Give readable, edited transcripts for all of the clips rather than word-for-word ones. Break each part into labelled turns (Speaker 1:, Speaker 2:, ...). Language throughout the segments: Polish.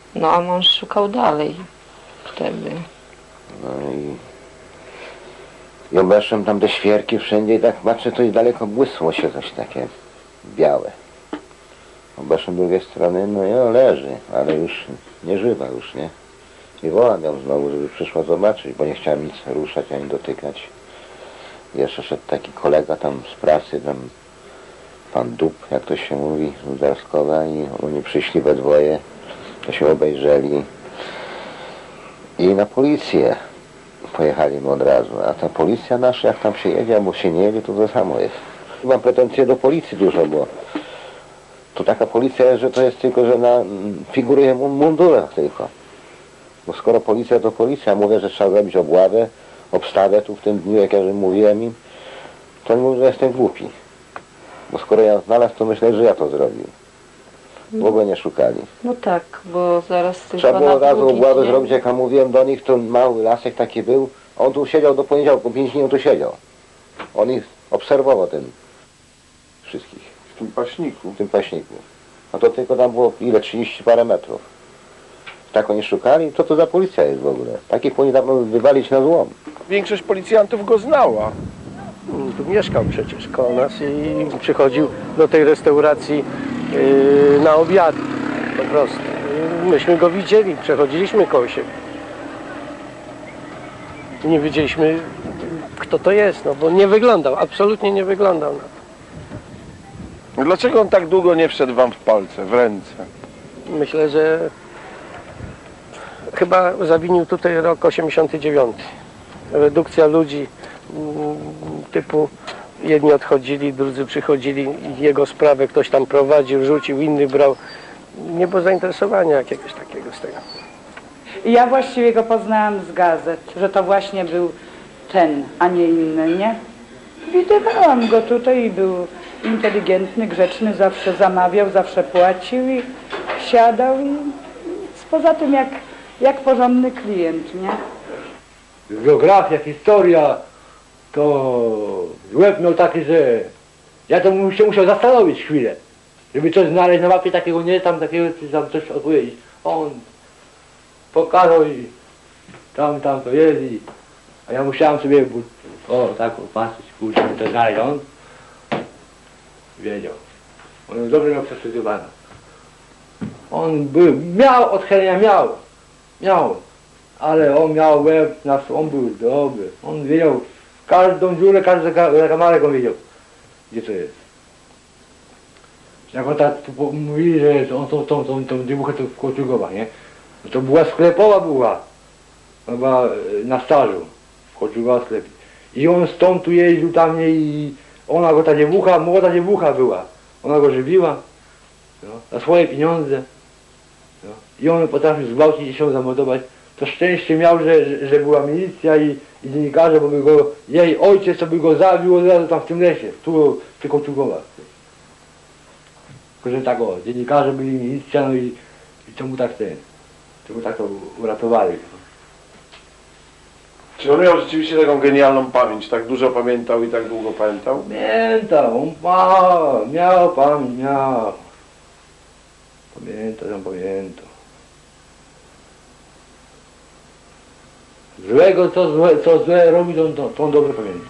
Speaker 1: No a mąż szukał dalej wtedy.
Speaker 2: No i obeszłem tam te świerki wszędzie i tak patrzę, to i daleko błysło się coś takie białe. Obeszłem drugiej strony, no i on leży, ale już nie żywa już, nie? I wołam ją znowu, żeby przyszła zobaczyć, bo nie chciałem nic ruszać ani dotykać. Jeszcze szedł taki kolega tam z pracy, tam pan Dub, jak to się mówi, z Darskowa, i oni przyszli we dwoje, to się obejrzeli i na policję pojechaliśmy od razu, a ta policja nasza, jak tam się jedzie, albo się nie jedzie, to samo jest. Mam pretensje do policji dużo, bo to taka policja jest, że to jest tylko, że figuruje w mundurach tylko. Bo skoro policja to policja, mówię, że trzeba zrobić obławę, obstawę tu w tym dniu, jak ja już mówiłem im, to oni mówią, że jestem głupi. Bo skoro ja znalazł, to myślę, że ja to zrobił. W ogóle nie szukali.
Speaker 1: No tak, bo zaraz tylko
Speaker 2: Trzeba było od razu obławę
Speaker 1: dzień...
Speaker 2: zrobić, jak ja mówiłem do nich, to mały lasek taki był. On tu siedział do poniedziałku, 5 dni on tu siedział. On ich obserwował ten wszystkich.
Speaker 3: W tym paśniku.
Speaker 2: W tym paśniku. A to tylko tam było ile? 30 parę metrów. Tak oni szukali, co to za policja jest w ogóle? Takich powinni tam wywalić na złom.
Speaker 3: Większość policjantów go znała.
Speaker 4: Tu mieszkał przecież koło nas i przychodził do tej restauracji na obiad po prostu. Myśmy go widzieli, przechodziliśmy koło siebie. Nie wiedzieliśmy, kto to jest, no bo nie wyglądał, absolutnie nie wyglądał na to.
Speaker 3: Dlaczego on tak długo nie wszedł wam w palce, w ręce?
Speaker 4: Myślę, że chyba zawinił tutaj rok 89. Redukcja ludzi typu jedni odchodzili, drudzy przychodzili, jego sprawę ktoś tam prowadził, rzucił, inny brał. Nie było zainteresowania jakiegoś takiego z tego.
Speaker 5: Ja właściwie go poznałam z gazet, że to właśnie był ten, a nie inny, nie? Widywałam go tutaj i był inteligentny, grzeczny, zawsze zamawiał, zawsze płacił i siadał i poza tym jak porządny klient, nie?
Speaker 6: Geografia, historia, to łeb miał taki, że ja to się musiał zastanowić chwilę, żeby coś znaleźć na mapie takiego, nie tam takiego, czy tam coś odpowiedzieć. On pokazał i tam to jest a ja musiałem sobie tak patrzeć, kurczę, to znaleźć. On wiedział. On dobrze miał przestudiowany. On miał odchylenia, miał. Ale on miał łeb, on był dobry. On wiedział, każdą dziurę, każdy zakamarek on wiedział, gdzie to jest. Jak on tak mówili, że on tą dziewuchę to w Kołczugowach, nie? No to była sklepowa chyba na stażu, w Kołczugowach sklepie. I on stąd tu jeździł tam i ona go, ta dziewucha, młoda dziewucha była. Ona go żywiła, no, za swoje pieniądze. No. I on potrafił zgwałcić i się zamordować. To szczęście miał, że była milicja i dziennikarze, bo by go, jej ojciec to by go zabił od razu tam w tym lesie, tu przy Kołczugowach. Tylko że tak dziennikarze byli, milicja, no i czemu tak to uratowali.
Speaker 3: Czy on miał rzeczywiście taką genialną pamięć, tak dużo pamiętał i tak długo pamiętał?
Speaker 6: Pamiętał, on miał pamięć, miał. Pamiętał. Złego, co złe robi, to on dobrze pamięta.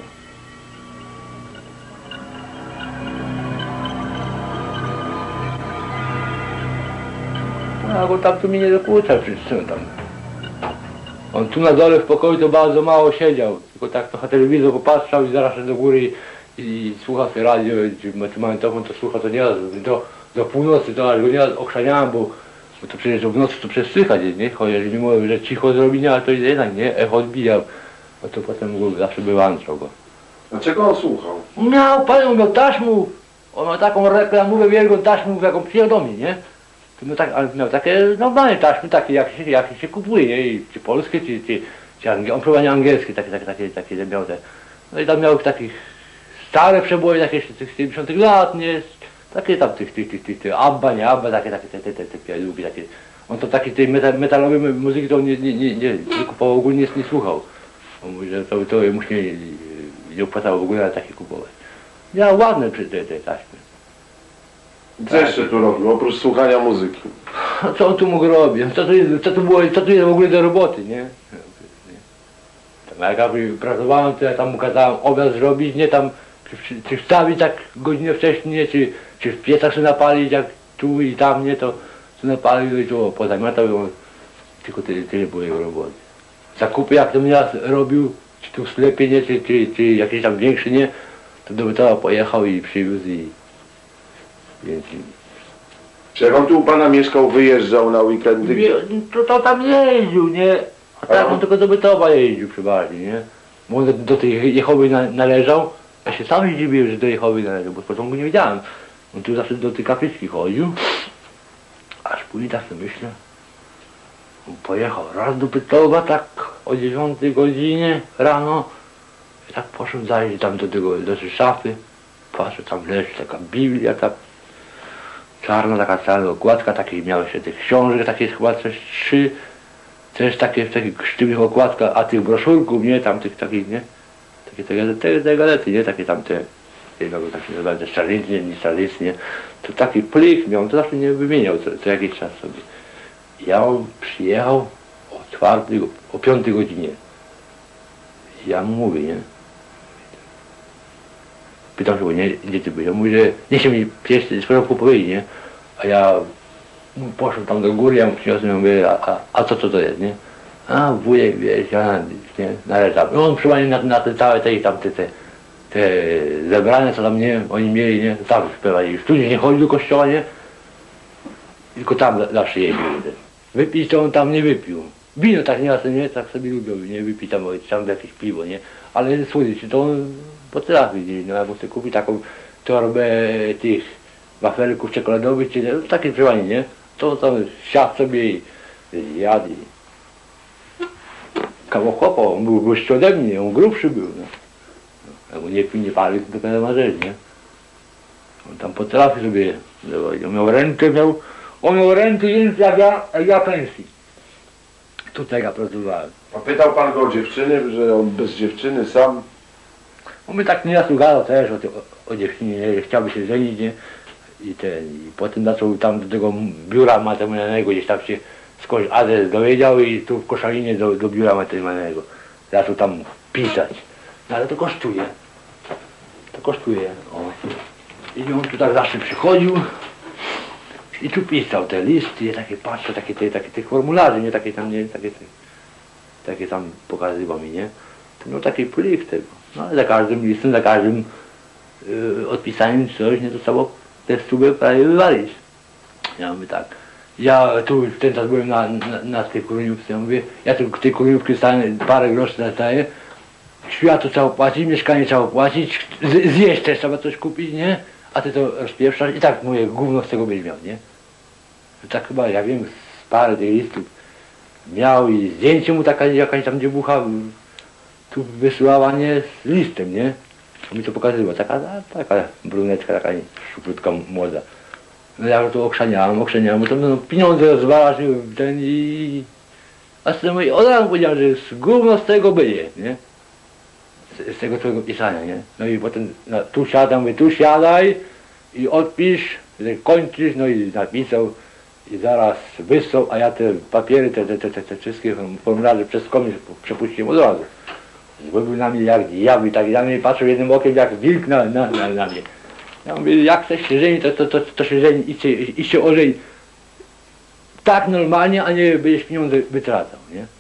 Speaker 6: No bo tam tu mnie nie dokucza przecież tam. On tu na dole w pokoju to bardzo mało siedział, tylko tak trochę telewizor popatrzał i zaraz do góry i słucha sobie radio, czy magnetofon, to słucha to nieraz, do północy, to aż go nieraz ochrzaniałem, bo to przecież w nocy to przecież słychać, nie? Chociaż mi mówił, że cicho zrobi, ale to jednak nie, echo odbijał. No to potem zawsze był antrał go.
Speaker 3: Dlaczego on słuchał?
Speaker 6: Panią miał taśmę, on miał taką reklamówę wielką taśmę, jaką przyjął do mnie, nie? To miał, ale miał takie normalne taśmy, takie jak się kupuje, nie? Czy polskie, czy on prowadził angielskie, takie miał te. No i tam miał takich stare przeboje, takie z tych 70 lat, nie? Takie tam tych Abba, nie Abba, takie te pielugi, takie. On to takiej tej metalowej muzyki to on nie kupował, ogólnie nie słuchał. On mówi, że to mu się nie opłacało w ogóle takie kupować. Miał ładne te taśmy.
Speaker 3: Co jeszcze tu robił, oprócz słuchania muzyki?
Speaker 6: Co on tu mógł robić? Co tu jest w ogóle do roboty, nie? Tam jak ja pracowałem, to ja tam mu kazałem obiad zrobić, nie tam, czy wstawić tak godzinę wcześniej, nie? Czy w piecach się napalić, jak tu i tam, nie? To się napalił i to pozamiatał, tylko tyle było jego roboty. Zakupy jak to mnie robił, czy tu w sklepie, nie? Czy jakiś tam większy, nie? To do Bytowa pojechał i przywiózł i... Więc...
Speaker 3: Czy jak on tu u pana mieszkał, wyjeżdżał na weekendy?
Speaker 6: To tam jeździł, nie? A tak on tylko do Bytowa jeździł przeważnie, nie? Bo on do tej Jehowy należał. Ja się sam dziwiłem, że do Jehowy należał, bo z początku nie wiedziałem. On tu zawsze do tej kapliczki chodził. Aż później tak sobie myślę. On pojechał raz do Bytowa, tak o 9 godzinie rano. I tak poszedł zajrzeć tam do tej szafy. Patrzę, tam leży taka Biblia, tak czarna, taka cała okładka, takie miały się tych książek, takie chyba trzy, też takie w takich sztywnych okładkach, a tych broszurków, nie, tam tych takich, nie, takie te galety, nie, takie tam te, nie wiem jak tak się nazywa, te Starlicy, nie Starlicy, nie, to taki plik miał, to zawsze nie wymieniał co jakiś czas sobie. Ja on przyjechał o 5 godzinie. Ja mu mówię, nie. Pytam się, bo nie, gdzie ty byłeś? On mówi, że nie się mi z porządku powiedzieć, nie? A ja poszedłem tam do góry, ja mu przyniosłem, mówię, a co to jest, nie? A wujek, wiesz, ja nie, należam. I on przypomniał na te całe te zebrania, co tam, nie, oni mieli, nie? Tam śpiewali. Już tu nie chodzi do kościoła, nie? Tylko tam zawsze jeździł. Wypić to on tam nie wypił. Wino tak nie, tak sobie lubił, nie wypił tam jakieś piwo, nie? Ale słodyczy to on potrafi, no jak sobie kupi taką torbę tych wafelków czekoladowych, czy no, takie przewanie, nie? To tam siadł sobie i jadł. Kawał chłopa, on był wyższy ode mnie, on grubszy był, no. Jak on nie pił, nie palił, to dopiero ma rzecz, nie? On tam potrafi sobie, on miał rękę więcej jak ja pensji. Tutaj ja pracowałem.
Speaker 3: A pytał pan go o dziewczyny, że on bez dziewczyny sam?
Speaker 6: On mnie tak nieraz ugadał też o dziewczynie, nie, że chciałby się żenić, nie? I potem zaczął tam do tego biura matrymonialnego, gdzieś tam się skądś adres dowiedział i tu w Koszalinie do biura matrymonialnego. Zaczął tam pisać. No ale to kosztuje. O. I on tu tak zawsze przychodził i tu pisał te listy, takie patrzę, takie formularze, nie? Takie tam, nie? Takie tam pokazywał mi, nie? No taki plik tego. No ale za każdym listem, za każdym odpisaniem coś, nie, to trzeba te stówy prawie wywalić. Ja mówię tak. Ja tu ten czas byłem na tej kurniówce, ja mówię, ja tu tej kurniówki parę groszy dostaję. Światło trzeba płacić, mieszkanie trzeba płacić, zjeść też trzeba coś kupić, nie? A ty to rozpieprzasz i tak moje gówno z tego będziesz miał, nie? Tak chyba, ja wiem, z parę tych listów miał i zdjęcie mu taka jakaś tam dziewucha tu wysyłała, nie, z listem, nie? On mi to pokazywał, taka brunetka, taka szuflutka młoda. No ja to okrzaniałem, to no, pieniądze rozwalasz ten i... A z tego od razu powiedział, że z gówno z tego będzie, nie? Z tego twojego pisania, nie? No i potem tu siadam, mówię, tu siadaj i odpisz, kończysz, no i napisał i zaraz wysłał, a ja te papiery, te wszystkie formularze przez komisję przepuściłem od razu. Zbył na mnie jak diabeł, tak na mnie patrzył jednym okiem jak wilk na mnie. Ja mówię, jak chcesz się żenić, to się żeni i się ożeni. Tak normalnie, a nie będziesz pieniądze wytracał, nie?